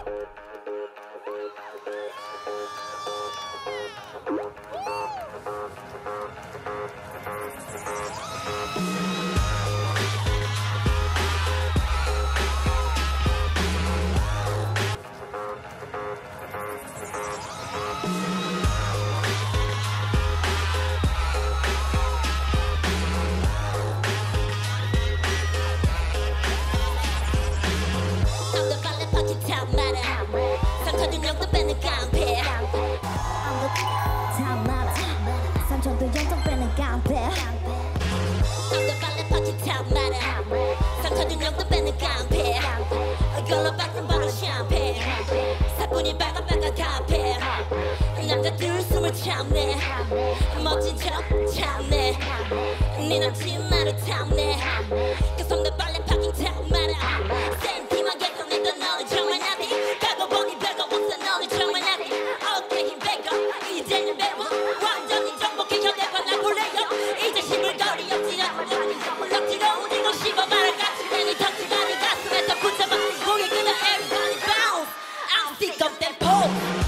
남자들 숨을 참네 멋진 척 참네 네 남친 나를 탐내 계속 내 빨래 파킹 탑 말아 센티하게 꺼내던 너는 정말 나디 가고 보니 별거 없어 너는 정말 나디 어깨 힘 빼고 이제는 배워 완전히 정복해 현대판 날 볼래요 이제 시불거리 없지요 물럭지로 우리고 씹어 말을 같이 내니 덕지가니 가슴에 더 붙여봐 고개 끄덕 everybody bounce I'm sick of that pose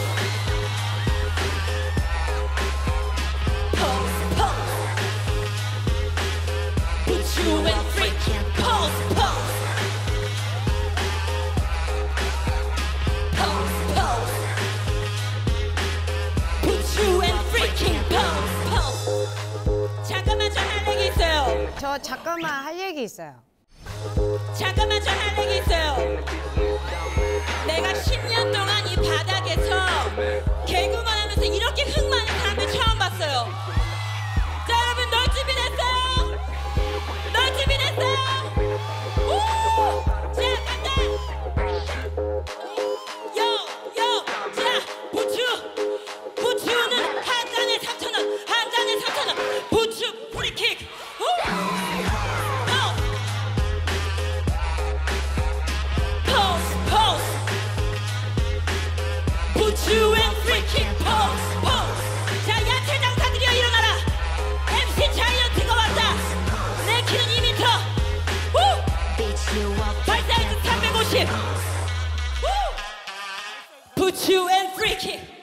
You and freaking pose, pose, pose, pose. Put you and freaking pose, pose. 잠깐만 저 할 얘기 있어요. 저 잠깐만 할 얘기 있어요. 잠깐만 저 할 얘기 있어요. 내가 10년 동안 이 바닥에서 개그만 하면서 이렇게 흥 많은 사람들 처음 봤어요. 자 여러분 널 준비됐어요? 널 준비됐어요? 오! 자 간다! 요! 자 부추는 한 잔에 3,000원 한 잔에 3,000원 부추 프리킥 포스 부추 앤 프리킥 포스 자 야채 장사들이여 일어나라 MC 자이언트가 왔다 내 키는 2m 발사이즈 350 부추 앤 프리킥